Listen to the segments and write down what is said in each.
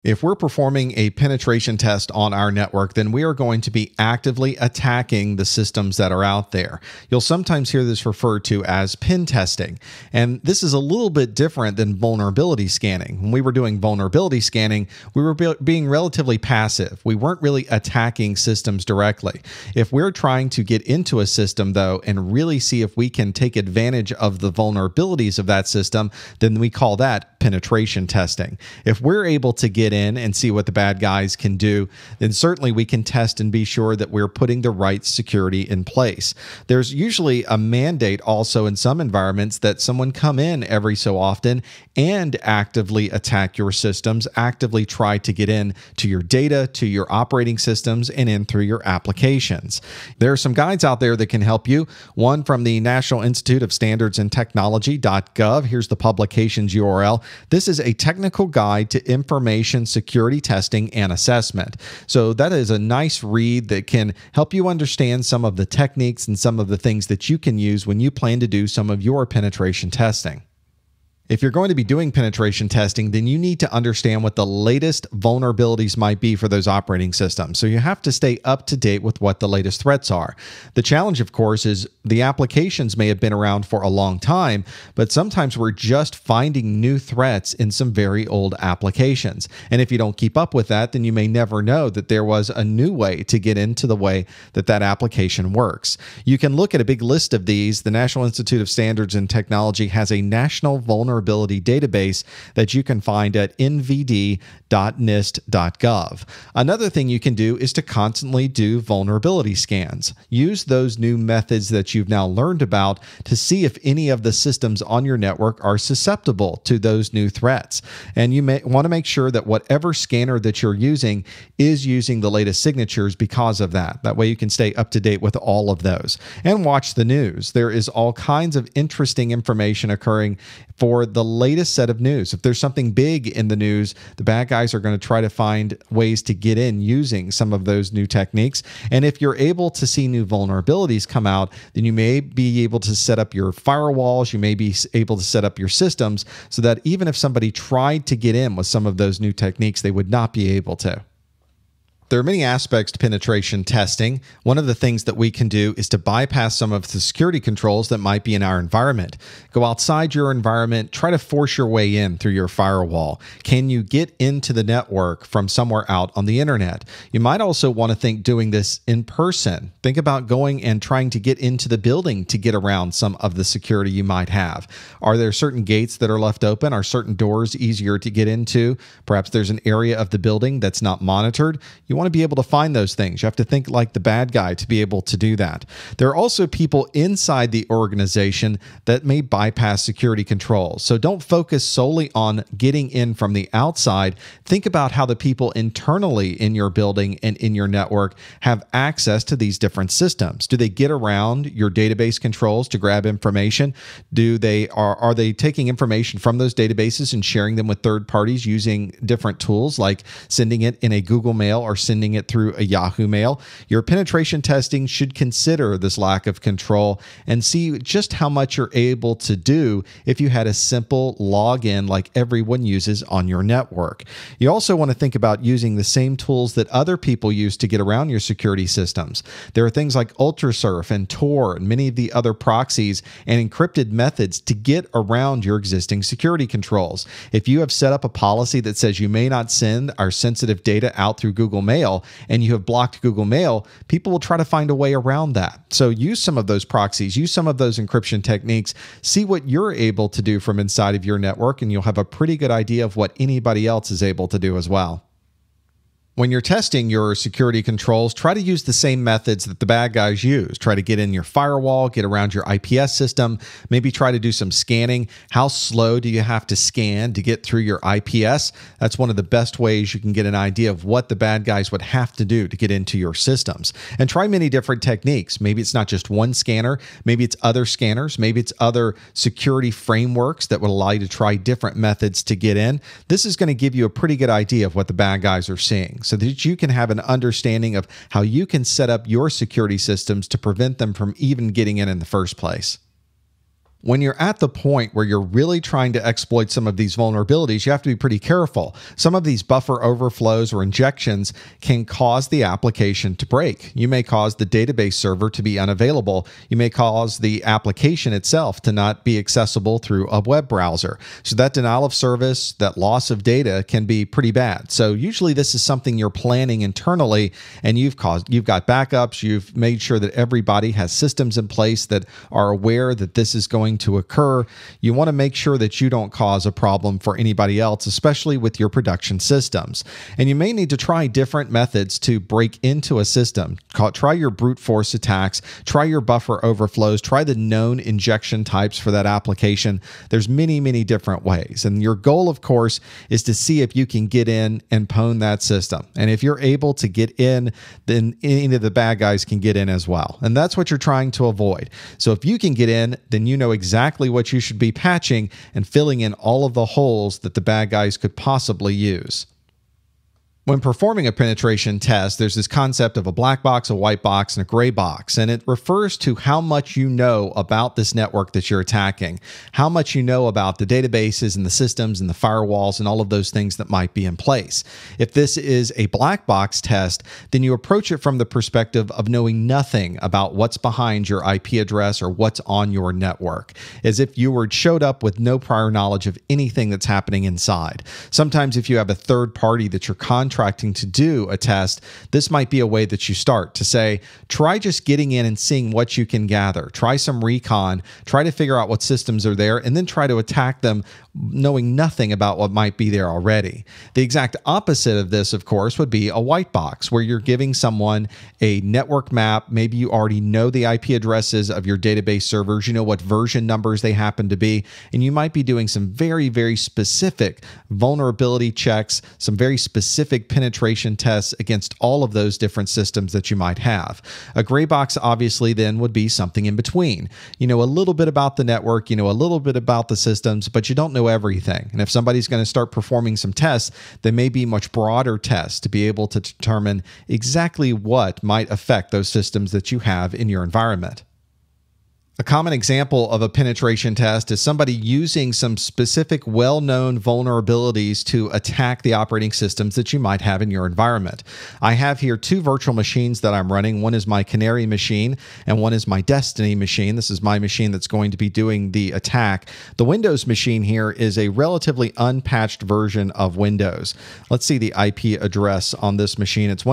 If we're performing a penetration test on our network, then we are going to be actively attacking the systems that are out there. You'll sometimes hear this referred to as pen testing. And this is a little bit different than vulnerability scanning. When we were doing vulnerability scanning, we were being relatively passive. We weren't really attacking systems directly. If we're trying to get into a system, though, and really see if we can take advantage of the vulnerabilities of that system, then we call that penetration testing. If we're able to get in and see what the bad guys can do, then certainly we can test and be sure that we're putting the right security in place. There's usually a mandate also in some environments that someone come in every so often and actively attack your systems, actively try to get in to your data, to your operating systems, and in through your applications. There are some guides out there that can help you. One from the National Institute of Standards and Technology.gov. Here's the publication's URL. This is a technical guide to information security testing and assessment. So that is a nice read that can help you understand some of the techniques and some of the things that you can use when you plan to do some of your penetration testing. If you're going to be doing penetration testing, then you need to understand what the latest vulnerabilities might be for those operating systems. So you have to stay up to date with what the latest threats are. The challenge, of course, is the applications may have been around for a long time, but sometimes we're just finding new threats in some very old applications. And if you don't keep up with that, then you may never know that there was a new way to get into the way that that application works. You can look at a big list of these. The National Institute of Standards and Technology has a national vulnerability database that you can find at nvd.nist.gov. Another thing you can do is to constantly do vulnerability scans. Use those new methods that you've now learned about to see if any of the systems on your network are susceptible to those new threats. And you may want to make sure that whatever scanner that you're using is using the latest signatures because of that. That way you can stay up to date with all of those. And watch the news. There is all kinds of interesting information occurring for the latest set of news. If there's something big in the news, the bad guys are going to try to find ways to get in using some of those new techniques. And if you're able to see new vulnerabilities come out, then you may be able to set up your firewalls, you may be able to set up your systems so that even if somebody tried to get in with some of those new techniques, they would not be able to. There are many aspects to penetration testing. One of the things that we can do is to bypass some of the security controls that might be in our environment. Go outside your environment, try to force your way in through your firewall. Can you get into the network from somewhere out on the internet? You might also want to think doing this in person. Think about going and trying to get into the building to get around some of the security you might have. Are there certain gates that are left open? Are certain doors easier to get into? Perhaps there's an area of the building that's not monitored. You want to be able to find those things. You have to think like the bad guy to be able to do that. There are also people inside the organization that may bypass security controls. So don't focus solely on getting in from the outside. Think about how the people internally in your building and in your network have access to these different systems. Do they get around your database controls to grab information? Are they taking information from those databases and sharing them with third parties using different tools like sending it in a Google Mail or sending it through a Yahoo Mail? Your penetration testing should consider this lack of control and see just how much you're able to do if you had a simple login like everyone uses on your network. You also want to think about using the same tools that other people use to get around your security systems. There are things like Ultrasurf and Tor and many of the other proxies and encrypted methods to get around your existing security controls. If you have set up a policy that says you may not send our sensitive data out through Google Mail, and you have blocked Google Mail, people will try to find a way around that. So use some of those proxies, use some of those encryption techniques, see what you're able to do from inside of your network, and you'll have a pretty good idea of what anybody else is able to do as well. When you're testing your security controls, try to use the same methods that the bad guys use. Try to get in your firewall, get around your IPS system, maybe try to do some scanning. How slow do you have to scan to get through your IPS? That's one of the best ways you can get an idea of what the bad guys would have to do to get into your systems. And try many different techniques. Maybe it's not just one scanner, maybe it's other scanners, maybe it's other security frameworks that would allow you to try different methods to get in. This is going to give you a pretty good idea of what the bad guys are seeing, so that you can have an understanding of how you can set up your security systems to prevent them from even getting in the first place. When you're at the point where you're really trying to exploit some of these vulnerabilities, you have to be pretty careful. Some of these buffer overflows or injections can cause the application to break. You may cause the database server to be unavailable. You may cause the application itself to not be accessible through a web browser. So that denial of service, that loss of data can be pretty bad. So usually this is something you're planning internally, and you've got backups. You've made sure that everybody has systems in place that are aware that this is going to occur. You want to make sure that you don't cause a problem for anybody else, especially with your production systems. And you may need to try different methods to break into a system. Try your brute force attacks, try your buffer overflows, try the known injection types for that application. There's many, many different ways. And your goal, of course, is to see if you can get in and pwn that system. And if you're able to get in, then any of the bad guys can get in as well. And that's what you're trying to avoid. So if you can get in, then you know exactly what you should be patching and filling in all of the holes that the bad guys could possibly use. When performing a penetration test, there's this concept of a black box, a white box, and a gray box, and it refers to how much you know about this network that you're attacking, how much you know about the databases and the systems and the firewalls and all of those things that might be in place. If this is a black box test, then you approach it from the perspective of knowing nothing about what's behind your IP address or what's on your network, as if you showed up with no prior knowledge of anything that's happening inside. Sometimes if you have a third party that you're contracting to do a test, this might be a way that you start to say, try just getting in and seeing what you can gather. Try some recon, try to figure out what systems are there, and then try to attack them knowing nothing about what might be there already. The exact opposite of this, of course, would be a white box, where you're giving someone a network map. Maybe you already know the IP addresses of your database servers, you know what version numbers they happen to be, and you might be doing some very, very specific vulnerability checks, some very specific penetration tests against all of those different systems that you might have. A gray box, obviously, then would be something in between. You know a little bit about the network, you know a little bit about the systems, but you don't know everything. And if somebody's going to start performing some tests, they may be much broader tests to be able to determine exactly what might affect those systems that you have in your environment. A common example of a penetration test is somebody using some specific well-known vulnerabilities to attack the operating systems that you might have in your environment. I have here two virtual machines that I'm running. One is my Canary machine and one is my Destiny machine. This is my machine that's going to be doing the attack. The Windows machine here is a relatively unpatched version of Windows. Let's see the IP address on this machine. It's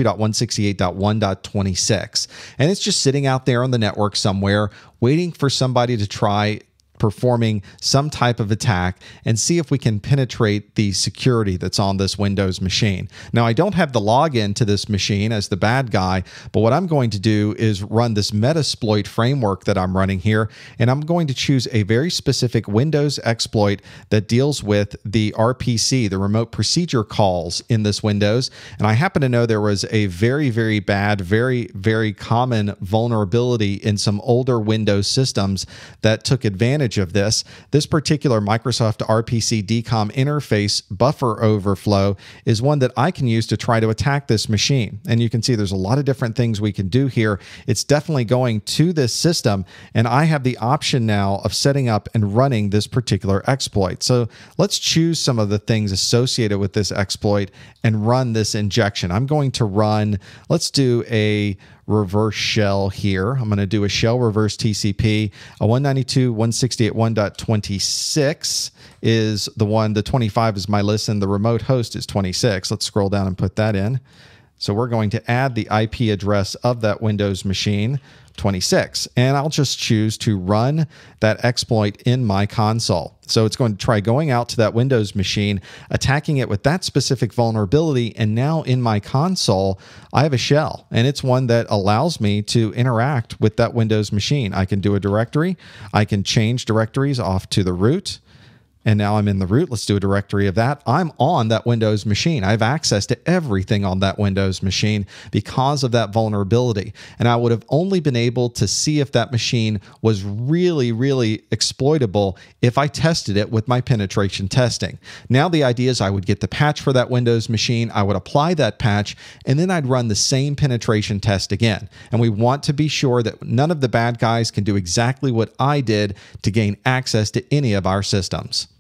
192.168.1.26, and it's just sitting out there on the network somewhere, waiting for somebody to try performing some type of attack and see if we can penetrate the security that's on this Windows machine. Now, I don't have the login to this machine as the bad guy, but what I'm going to do is run this Metasploit framework that I'm running here, and I'm going to choose a very specific Windows exploit that deals with the RPC, the remote procedure calls in this Windows. And I happen to know there was a very, very bad, very, very common vulnerability in some older Windows systems that took advantage of this. This particular Microsoft RPC DCOM interface buffer overflow is one that I can use to try to attack this machine. And you can see there's a lot of different things we can do here. It's definitely going to this system, and I have the option now of setting up and running this particular exploit. So let's choose some of the things associated with this exploit and run this injection. I'm going to run, let's do a reverse shell here. I'm going to do a shell reverse TCP. A 192.168.1.26 is the one. The 25 is my listen. The remote host is 26. Let's scroll down and put that in. So we're going to add the IP address of that Windows machine, 26, and I'll just choose to run that exploit in my console. So it's going to try going out to that Windows machine, attacking it with that specific vulnerability, and now in my console, I have a shell, and it's one that allows me to interact with that Windows machine. I can do a directory, I can change directories off to the root, And now I'm in the root. Let's do a directory of that. I'm on that Windows machine. I have access to everything on that Windows machine because of that vulnerability. And I would have only been able to see if that machine was really, really exploitable if I tested it with my penetration testing. Now the idea is I would get the patch for that Windows machine, I would apply that patch, and then I'd run the same penetration test again. And we want to be sure that none of the bad guys can do exactly what I did to gain access to any of our systems.